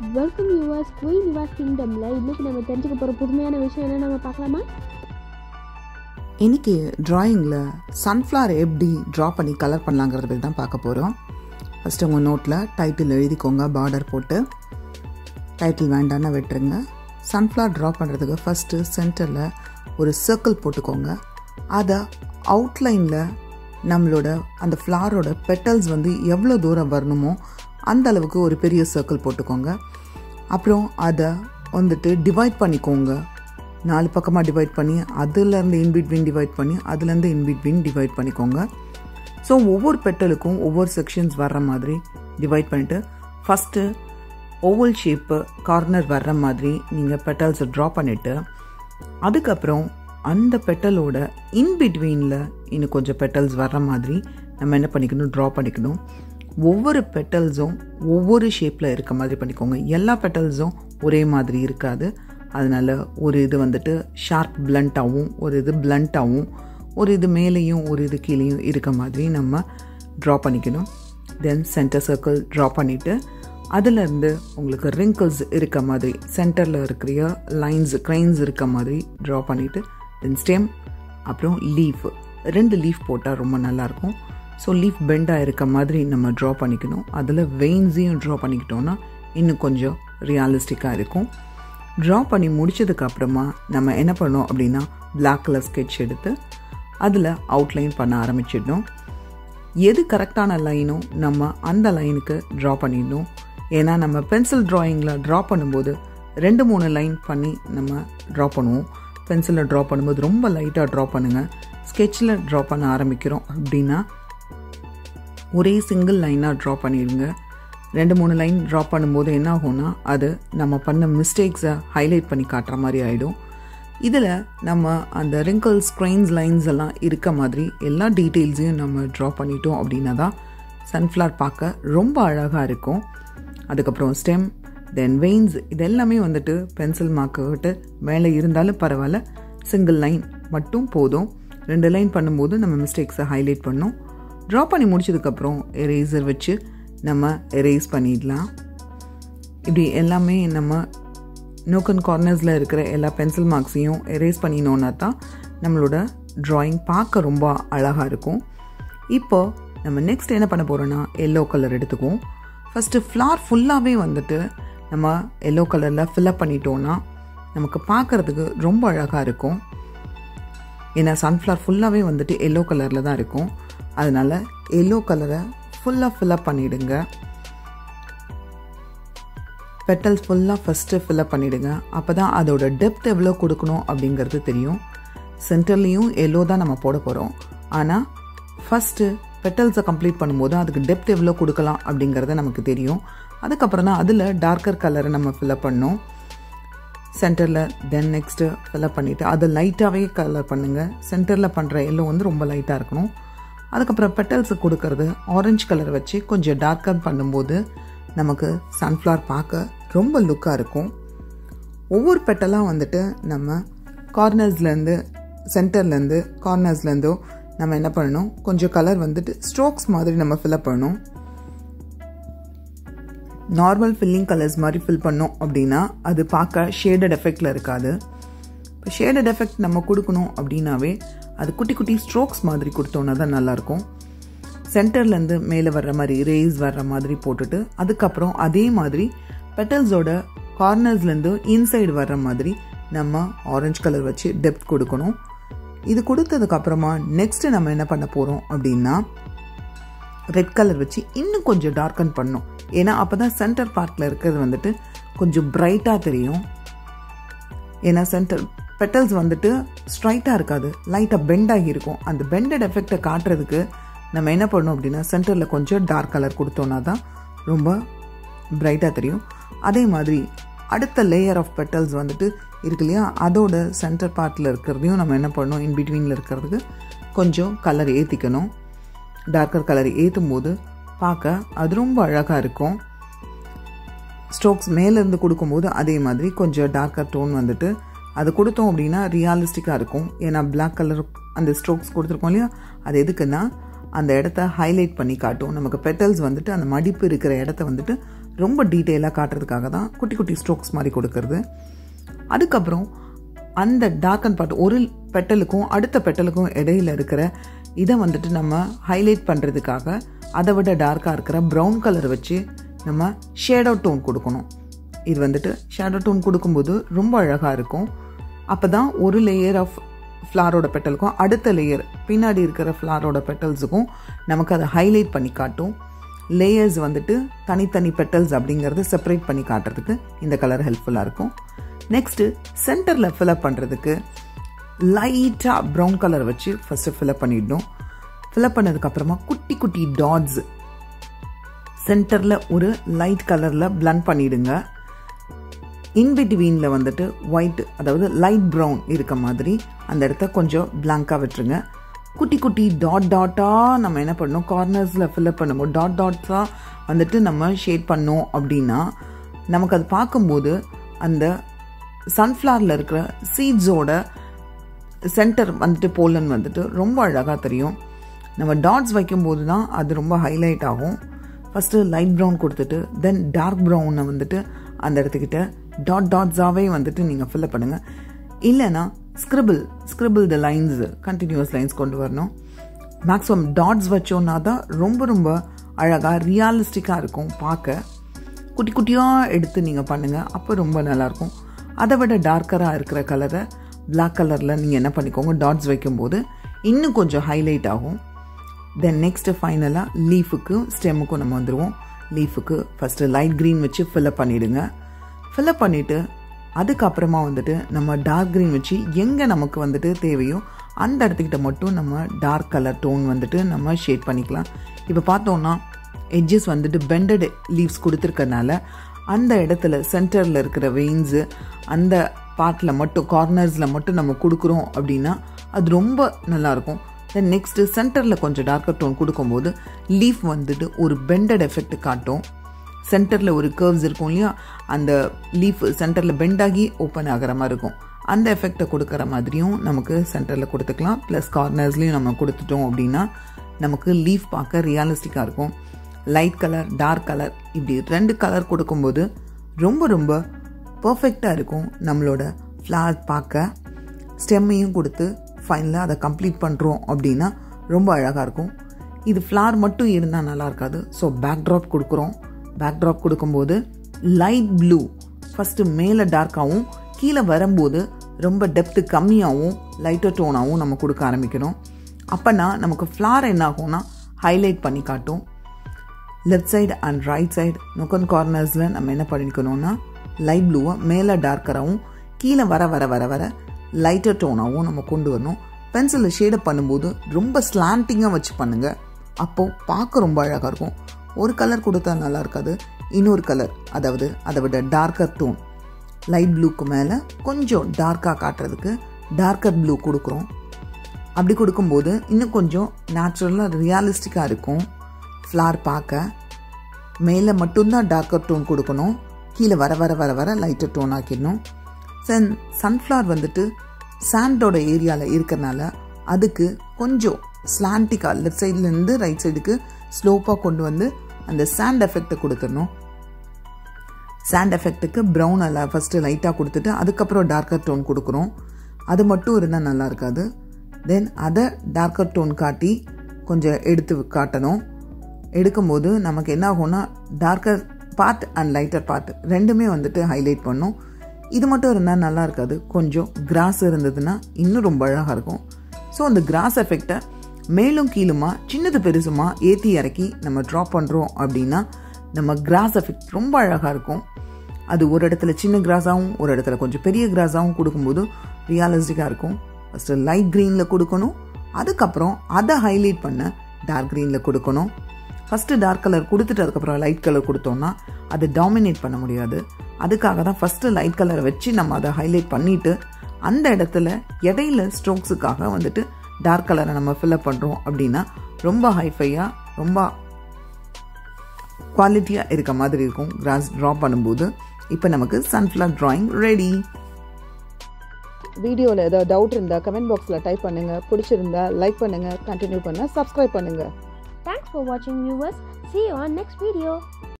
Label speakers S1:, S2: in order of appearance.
S1: Welcome yours queen Nivas கிங்டமில் இன்றைக்கி நம்ம தெரிஞ்சுக்க போகிற புதுமையான விஷயம் என்ன நம்ம பார்க்கலாமா?
S2: இன்றைக்கி ட்ராயிங்கில் சன்ஃப்ளவர் எப்படி ட்ரா பண்ணி கலர் பண்ணலாங்கிறத தான் பார்க்க போகிறோம். ஃபஸ்ட்டு உங்கள் நோட்டில் டைட்டில் எழுதிக்கோங்க, பார்டர் போட்டு. டைட்டில் வேண்டான்னு விட்டுருங்க. சன்ஃப்ளவர் ட்ரா பண்ணுறதுக்கு ஃபஸ்ட்டு சென்டரில் ஒரு சர்க்கிள் போட்டுக்கோங்க. அதை அவுட்லைனில் நம்மளோட அந்த ஃப்ளாரோட பெட்டல்ஸ் வந்து எவ்வளோ தூரம் வரணுமோ அந்த அளவுக்கு ஒரு பெரிய சர்க்கிள் போட்டுக்கோங்க. அப்புறம் அதை வந்துட்டு டிவைட் பண்ணிக்கோங்க. 4 பக்கமாக டிவைட் பண்ணி அதுலேருந்து இன்பிட்வீன் டிவைட் பண்ணி அதுலேருந்து இன்பிட்வீன் டிவைட் பண்ணிக்கோங்க. ஸோ ஒவ்வொரு பெட்டலுக்கும் ஒவ்வொரு செக்ஷன்ஸ் வர்ற மாதிரி டிவைட் பண்ணிவிட்டு ஃபஸ்ட்டு ஓவல் ஷேப்பு கார்னர் வர்ற மாதிரி நீங்கள் பெட்டல்ஸை ட்ரா பண்ணிவிட்டு அதுக்கப்புறம் அந்த பெட்டலோட இன்பிட்வீனில் இன்னும் கொஞ்சம் பெட்டல்ஸ் வர்ற மாதிரி நம்ம என்ன பண்ணிக்கணும், ட்ரா பண்ணிக்கணும். ஒவ்வொரு பெட்டல்ஸும் ஒவ்வொரு ஷேப்பில் இருக்க மாதிரி பண்ணிக்கோங்க. எல்லா பெட்டல்ஸும் ஒரே மாதிரி இருக்காது. அதனால் ஒரு இது வந்துட்டு ஷார்ப் பிளண்ட்டாகவும் ஒரு இது பிளண்ட்டாகவும் ஒரு இது மேலேயும் ஒரு இது கீழேயும் இருக்க மாதிரி நம்ம ட்ரா பண்ணிக்கணும். தென் சென்டர் சர்க்கிள் ட்ரா பண்ணிவிட்டு அதிலேருந்து உங்களுக்கு ரிங்கிள்ஸ் இருக்க மாதிரி சென்டரில் இருக்கிற லைன்ஸ் க்ரைன்ஸ் இருக்க மாதிரி ட்ரா பண்ணிவிட்டு தென் ஸ்டெம் அப்புறம் லீஃப் 2 லீஃப் போட்டால் ரொம்ப நல்லாயிருக்கும். ஸோ லீஃப் பெண்டாக இருக்க மாதிரி நம்ம ட்ரா பண்ணிக்கணும். அதில் வெயின்ஸையும் ட்ரா பண்ணிக்கிட்டோன்னா இன்னும் கொஞ்சம் ரியலிஸ்டிக்காக இருக்கும். ட்ரா பண்ணி முடித்ததுக்கப்புறமா நம்ம என்ன பண்ணோம் அப்படின்னா பிளாக் கலர் ஸ்கெட்ச் எடுத்து அதில் அவுட்லைன் பண்ண ஆரம்பிச்சிடணும். எது கரெக்டான லைனோ நம்ம அந்த லைனுக்கு ட்ரா பண்ணிடணும். ஏன்னா நம்ம பென்சில் ட்ராயிங்கில் ட்ரா பண்ணும்போது 2-3 லைன் பண்ணி நம்ம ட்ரா பண்ணுவோம். பென்சிலில் ட்ரா பண்ணும்போது ரொம்ப லைட்டாக ட்ரா பண்ணுங்கள். ஸ்கெட்சில் ட்ரா பண்ண ஆரம்பிக்கிறோம் அப்படின்னா ஒரே சிங்கிள் லைனாக ட்ரா பண்ணிடுங்க. 2-3 லைன் ட்ரா பண்ணும்போது என்ன ஆகும்னா அது நம்ம பண்ண மிஸ்டேக்ஸை ஹைலைட் பண்ணி காட்டுற மாதிரி ஆகிடும். இதில் நம்ம அந்த ரிங்கிள்ஸ் ஸ்க்ரைன்ஸ் லைன்ஸ் எல்லாம் இருக்க மாதிரி எல்லா டீட்டெயில்ஸையும் நம்ம ட்ரா பண்ணிட்டோம் அப்படின்னா தான் சன்ஃப்ளவர் பார்க்க ரொம்ப அழகாக இருக்கும். அதுக்கப்புறம் ஸ்டெம் தென் வெயின்ஸ் இது எல்லாமே வந்துட்டு பென்சில் மார்க்கை விட்டு மேலே இருந்தாலும் பரவாயில்ல, சிங்கிள் லைன் மட்டும் போதும். 2 லைன் பண்ணும்போது நம்ம மிஸ்டேக்ஸை ஹைலைட் பண்ணோம். ட்ரா பண்ணி முடிச்சதுக்கப்புறம் எரேசர் வச்சு நம்ம எரேஸ் பண்ணிடலாம். இப்படி எல்லாமே நம்ம நோக் அண்ட் கார்னர்ஸில் இருக்கிற எல்லா பென்சில் மார்க்ஸையும் எரேஸ் பண்ணினோன்னா தான் நம்மளோட ட்ராயிங் பார்க்க ரொம்ப அழகாக இருக்கும். இப்போ நம்ம நெக்ஸ்ட் என்ன பண்ண போகிறோன்னா எல்லோ கலர் எடுத்துக்குவோம். ஃபஸ்ட்டு ஃப்ளார் ஃபுல்லாகவே வந்துட்டு நம்ம எல்லோ கலரில் ஃபில்அப் பண்ணிட்டோன்னா நமக்கு பார்க்குறதுக்கு ரொம்ப அழகாக இருக்கும். ஏன்னா சன்ஃப்ளவர் ஃபுல்லாகவே வந்துட்டு எல்லோ கலரில் தான் இருக்கும். அதனால் எல்லோ கலரை ஃபுல்லாக ஃபில்அப் பண்ணிவிடுங்க. பெட்டல்ஸ் ஃபுல்லாக ஃபஸ்ட்டு ஃபில்அப் பண்ணிவிடுங்க. அப்போ தான் அதோட டெப்த் எவ்வளோ கொடுக்கணும் அப்படிங்கிறது தெரியும். சென்டர்லேயும் எல்லோ தான் நம்ம போட போகிறோம். ஆனால் ஃபஸ்ட்டு பெட்டல்ஸை கம்ப்ளீட் பண்ணும்போது அதுக்கு டெப்த் எவ்வளோ கொடுக்கலாம் அப்படிங்கிறத நமக்கு தெரியும். அதுக்கப்புறம் தான் அதில் டார்க்கர் கலரை நம்ம ஃபில்அப் பண்ணோம் சென்டரில். தென் நெக்ஸ்ட்டு ஃபில்அப் பண்ணிவிட்டு அதை லைட்டாகவே கலர் பண்ணுங்கள். சென்டரில் பண்ணுற எல்லோ வந்து ரொம்ப லைட்டாக இருக்கணும். அதுக்கப்புறம் பெட்டல்ஸு கொடுக்கறது ஆரஞ்சு கலர் வச்சு கொஞ்சம் டார்க்கர் பண்ணும்போது நமக்கு சன்ஃப்ளவர் பார்க்க ரொம்ப லுக்காக இருக்கும். ஒவ்வொரு பெட்டலாக வந்துட்டு நம்ம கார்னர்ஸ்லேருந்து சென்டர்லேருந்து கார்னர்ஸ்லேருந்தோ நம்ம என்ன பண்ணணும், கொஞ்சம் கலர் வந்துட்டு ஸ்ட்ரோக்ஸ் மாதிரி நம்ம ஃபில்அப் பண்ணணும். நார்மல் ஃபில்லிங் கலர்ஸ் மாதிரி ஃபில் பண்ணோம் அப்படின்னா அது பார்க்க ஷேடட் எஃபெக்டில் இருக்காது. இப்போ ஷேடட் எஃபெக்ட் நம்ம கொடுக்கணும் அப்படின்னாவே அது குட்டி குட்டி ஸ்ட்ரோக்ஸ் மாதிரி கொடுத்தோன்னா தான் நல்லாயிருக்கும். சென்டர்லேருந்து மேலே வர்ற மாதிரி ரேஸ் வர்ற மாதிரி போட்டுட்டு அதுக்கப்புறம் அதே மாதிரி பெட்டல்ஸோட கார்னர்ஸ்லேருந்து இன்சைடு வர்ற மாதிரி நம்ம ஆரஞ்சு கலர் வச்சு டெப்த் கொடுக்கணும். இது கொடுத்ததுக்கப்புறமா நெக்ஸ்ட்டு நம்ம என்ன பண்ண போகிறோம் அப்படின்னா ரெட் கலர் வச்சு இன்னும் கொஞ்சம் டார்க்கன் பண்ணணும். ஏன்னா அப்போ தான் சென்டர் பார்ட்டில் இருக்கிறது வந்துட்டு கொஞ்சம் பிரைட்டாக தெரியும். ஏன்னா சென்டர் பெட்டல்ஸ் வந்துட்டு ஸ்ட்ரைட்டாக இருக்காது, லைட்டாக பெண்டாகி இருக்கும். அந்த பெண்டட் எஃபெக்டை காட்டுறதுக்கு நம்ம என்ன பண்ணணும் அப்படின்னா சென்டரில் கொஞ்சம் டார்க் கலர் கொடுத்தோன்னா தான் ரொம்ப பிரைட்டாக தெரியும். அதே மாதிரி அடுத்த லேயர் ஆஃப் பெட்டல்ஸ் வந்துட்டு இருக்கு இல்லையா, அதோட சென்டர் பார்ட்டில் இருக்கிறதையும் நம்ம என்ன பண்ணணும், இன்பிட்வீனில் இருக்கிறதுக்கு கொஞ்சம் கலர் ஏற்றிக்கணும். டார்க்கர் கலர் ஏற்றும் போது பார்க்க அது ரொம்ப அழகாக இருக்கும். ஸ்ட்ரோக்ஸ் மேலேருந்து கொடுக்கும்போது அதே மாதிரி கொஞ்சம் டார்க்கர் டோன் வந்துட்டு அது கொடுத்தோம் அப்படின்னா ரியலிஸ்டிக்காக இருக்கும். ஏன்னா பிளாக் கலர் அந்த ஸ்ட்ரோக்ஸ் கொடுத்துருக்கோம் இல்லையா, அது எதுக்குன்னா அந்த இடத்த ஹைலைட் பண்ணி காட்டும். நமக்கு பெட்டல்ஸ் வந்துட்டு அந்த மடிப்பு இருக்கிற இடத்த வந்துட்டு ரொம்ப டீட்டெயிலாக காட்டுறதுக்காக தான் குட்டி குட்டி ஸ்ட்ரோக்ஸ் மாதிரி கொடுக்கறது. அதுக்கப்புறம் அந்த டார்க்கன் பார்ட் ஒரு பெட்டலுக்கும் அடுத்த பெட்டலுக்கும் இடையில இருக்கிற இதை வந்துட்டு நம்ம ஹைலைட் பண்ணுறதுக்காக அதை விட டார்க்காக இருக்கிற ப்ரௌன் கலர் வச்சு நம்ம ஷேடோ டோன் கொடுக்கணும். இது வந்துட்டு ஷேடோ டோன் கொடுக்கும்போது ரொம்ப அழகாக இருக்கும். அப்போ தான் ஒரு லேயர் ஆஃப் ஃப்ளாரோட பெட்டலுக்கும் அடுத்த லேயர் பின்னாடி இருக்கிற ஃப்ளாரோட பெட்டல்ஸுக்கும் நமக்கு அதை ஹைலைட் பண்ணி காட்டும். லேயர்ஸ் வந்துட்டு தனித்தனி பெட்டல்ஸ் அப்படிங்கிறது செப்பரேட் பண்ணி காட்டுறதுக்கு இந்த கலர் ஹெல்ப்ஃபுல்லாக இருக்கும். நெக்ஸ்ட்டு சென்டரில் ஃபில்அப் பண்ணுறதுக்கு லைட்டாக ப்ரௌன் கலர் வச்சு ஃபஸ்ட்டு ஃபில்அப் பண்ணிடணும். ஃபில்அப் பண்ணதுக்கப்புறமா குட்டி குட்டி டாட்ஸ் சென்டரில் ஒரு லைட் கலரில் பிளண்ட் பண்ணிவிடுங்க. இன்பிட்வீனில் வந்துட்டு ஒயிட், அதாவது லைட் ப்ரௌன் இருக்க மாதிரி அந்த இடத்த கொஞ்சம் பிளாங்காக விட்டுருங்க. குட்டி குட்டி டாட்டாக நம்ம என்ன பண்ணணும், கார்னர்ஸில் ஃபில்அப் பண்ணும்போது டாட்ஸாக வந்துட்டு நம்ம ஷேட் பண்ணோம் அப்படின்னா நமக்கு அது பார்க்கும்போது அந்த சன்ஃப்ளவரில் இருக்கிற சீட்ஸோட சென்டர் வந்துட்டு போலன் வந்துட்டு ரொம்ப அழகாக தெரியும். நம்ம டாட்ஸ் வைக்கும்போது தான் அது ரொம்ப ஹைலைட் ஆகும். ஃபஸ்ட்டு லைட் ப்ரௌன் கொடுத்துட்டு தென் டார்க் ப்ரௌனை வந்துட்டு அந்த இடத்துக்கிட்ட டாட்ஸாகவே வந்துட்டு நீங்கள் ஃபில்அப் பண்ணுங்கள். இல்லைன்னா scribble the lines, continuous lines கொண்டு வரணும். மேக்ஸிமம் டாட்ஸ் வச்சோன்னா தான் ரொம்ப ரொம்ப அழகாக ரியாலிஸ்டிக்காக இருக்கும் பார்க்க. குட்டி குட்டியாக எடுத்து நீங்கள் பண்ணுங்கள், அப்போ ரொம்ப நல்லாயிருக்கும். அதை விட டார்க்கராக இருக்கிற கலரை பிளாக் கலரில் நீங்கள் என்ன பண்ணிக்கோங்க, டாட்ஸ் வைக்கும்போது இன்னும் கொஞ்சம் ஹைலைட் ஆகும். தென் நெக்ஸ்ட்டு ஃபைனலாக லீஃபுக்கும் ஸ்டெம்முக்கும் நம்ம வந்துடுவோம். லீஃபுக்கு ஃபஸ்ட்டு லைட் க்ரீன் வச்சு ஃபில்அப் பண்ணிவிடுங்க. ஃபில்அப் பண்ணிவிட்டு அதுக்கப்புறமா வந்துட்டு நம்ம டார்க் க்ரீன் வச்சு எங்கே நமக்கு வந்துட்டு தேவையோ அந்த இடத்துக்கிட்ட மட்டும் நம்ம டார்க் கலர் டோன் வந்துட்டு நம்ம ஷேட் பண்ணிக்கலாம். இப்போ பார்த்தோன்னா எட்ஜஸ் வந்துட்டு பெண்டட் லீவ்ஸ் கொடுத்துருக்கனால அந்த இடத்துல சென்டரில் இருக்கிற வெயின்ஸு அந்த பார்ட்டில் மட்டும் கார்னர்ஸில் மட்டும் நம்ம கொடுக்குறோம் அப்படின்னா அது ரொம்ப நல்லாயிருக்கும். தென் நெக்ஸ்ட்டு சென்டரில் கொஞ்சம் டார்க்கர் டோன் கொடுக்கும்போது லீஃப் வந்துட்டு ஒரு பெண்டட் எஃபெக்ட் காட்டும். சென்டரில் ஒரு கர்வ்ஸ் இருக்கும் இல்லையா, அந்த லீஃப் சென்டரில் பெண்டாகி ஓப்பன் ஆகிற மாதிரி இருக்கும். அந்த எஃபெக்டை கொடுக்குற மாதிரியும் நமக்கு சென்டரில் கொடுத்துக்கலாம். ப்ளஸ் கார்னர்ஸ்லேயும் நம்ம கொடுத்துட்டோம் அப்படின்னா நமக்கு லீஃப் பார்க்க ரியலிஸ்டிக்காக இருக்கும். லைட் கலர், டார்க் கலர், இப்படி 2 கலர் கொடுக்கும்போது ரொம்ப ரொம்ப பர்ஃபெக்டாக இருக்கும். நம்மளோட ஃப்ளவர் பார்க்க ஸ்டெம்மையும் கொடுத்து ஃபைனலாக அதை கம்ப்ளீட் பண்ணுறோம் அப்படின்னா ரொம்ப அழகாக இருக்கும். இது ஃப்ளவர் மட்டும் இருந்தால் நல்லா இருக்காது. ஸோ பேக்ட்ராப் கொடுக்குறோம். பேக்ட்ராப் கொடுக்கும்போது லைட் ப்ளூ ஃபஸ்ட்டு மேலே டார்க்காகவும் கீழே வரும்போது ரொம்ப டெப்த்து கம்மியாகவும் லைட்டர் டோனாகவும் நம்ம கொடுக்க ஆரம்பிக்கணும். அப்போனா நமக்கு ஃப்ளவர் என்ன ஆகும்னா ஹைலைட் பண்ணி காட்டும். Left side and right side நுக்கன் கார்னர்ஸில் நம்ம என்ன பண்ணிக்கணும்னா லைட் ப்ளூவை மேலே டார்க்கராகவும் கீழே வர வர வர வர லைட்டர் டோனாகவும் நம்ம கொண்டு வரணும். பென்சிலில் ஷேடப் பண்ணும்போது ரொம்ப ஸ்லாண்டிங்காக வச்சு பண்ணுங்கள். அப்போது பார்க்க ரொம்ப அழகாக இருக்கும். ஒரு கலர் கொடுத்தா நல்லா இருக்காது, இன்னொரு கலர், அதாவது அதை விட டார்க்கர் டோன் லைட் ப்ளூக்கு மேலே கொஞ்சம் டார்க்காக காட்டுறதுக்கு டார்க்கர் ப்ளூ கொடுக்குறோம். அப்படி கொடுக்கும்போது இன்னும் கொஞ்சம் நேச்சுரலாக ரியாலிஸ்டிக்காக இருக்கும். ஃப்ளார் பார்க்க மேலே மட்டும்தான் டார்க்கர் டோன் கொடுக்கணும், கீழே வர வர வர வர லைட்டர் டோன் ஆக்கிடணும். சன்ஃப்ளவர் வந்துட்டு சாண்டோட ஏரியாவில் இருக்கிறனால அதுக்கு கொஞ்சம் ஸ்லாண்டிக்காக லெஃப்ட் சைட்லேருந்து ரைட் சைடுக்கு ஸ்லோப்பாக கொண்டு வந்து அந்த சாண்ட் எஃபெக்டை கொடுத்துடணும். சாண்ட் எஃபெக்ட்டுக்கு ப்ரௌன் எல்லாம் ஃபஸ்ட்டு லைட்டாக கொடுத்துட்டு அதுக்கப்புறம் டார்க்கர் டோன் கொடுக்குறோம். அது மட்டும் இருந்தால் நல்லா இருக்காது. தென் அதை டார்க்கர் டோன் காட்டி கொஞ்சம் எடுத்து காட்டணும். எடுக்கும்போது நமக்கு என்ன ஆகும்னா darker part and lighter part ரெண்டுமே வந்துட்டு ஹைலைட் பண்ணும். இது மட்டும் இருந்தால் நல்லா இருக்காது. கொஞ்சம் கிராஸ் இருந்ததுன்னா இன்னும் ரொம்ப அழகாக இருக்கும். ஸோ அந்த கிராஸ் எஃபெக்டை மேலும் கீழுமா சின்னது பெருசுமா ஏற்றி இறக்கி நம்ம ட்ரா பண்ணுறோம் அப்படின்னா நம்ம கிராஸ் எஃபெக்ட் ரொம்ப அழகாக இருக்கும். அது ஒரு இடத்துல சின்ன கிராஸாகவும் ஒரு இடத்துல கொஞ்சம் பெரிய கிராஸாகவும் கொடுக்கும்போது ரியாலிஸ்டிக்காக இருக்கும். ஃபஸ்ட்டு லைட் க்ரீனில் கொடுக்கணும், அதுக்கப்புறம் அதை ஹைலைட் பண்ண டார்க் க்ரீனில் கொடுக்கணும். ஃபஸ்ட்டு டார்க் கலர் கொடுத்துட்டு அதுக்கப்புறம் லைட் கலர் கொடுத்தோம்னா அதை டாமினேட் பண்ண முடியாது. அதுக்காக தான் ஃபஸ்ட்டு லைட் கலரை வச்சு நம்ம அதை ஹைலைட் பண்ணிவிட்டு அந்த இடத்துல இடையில ஸ்ட்ரோக்ஸுக்காக வந்துட்டு டார்க் கலரை நம்ம ஃபில்அப் பண்ணுறோம் அப்படின்னா ரொம்ப ஹைஃபையாக ரொம்ப குவாலிட்டியாக இருக்க மாதிரி இருக்கும் கிராஸ் ட்ரா பண்ணும்போது. இப்போ நமக்கு சன்ஃப்ளவர் ட்ராயிங் ரெடி.
S3: வீடியோவில் ஏதாவது டவுட் இருந்தால் கமெண்ட் பாக்ஸில் டைப் பண்ணுங்கள். பிடிச்சிருந்தா லைக் பண்ணுங்கள், கண்டினியூ பண்ண சப்ஸ்கிரைப் பண்ணுங்கள்.
S1: Thanks for watching, viewers. See you on next video.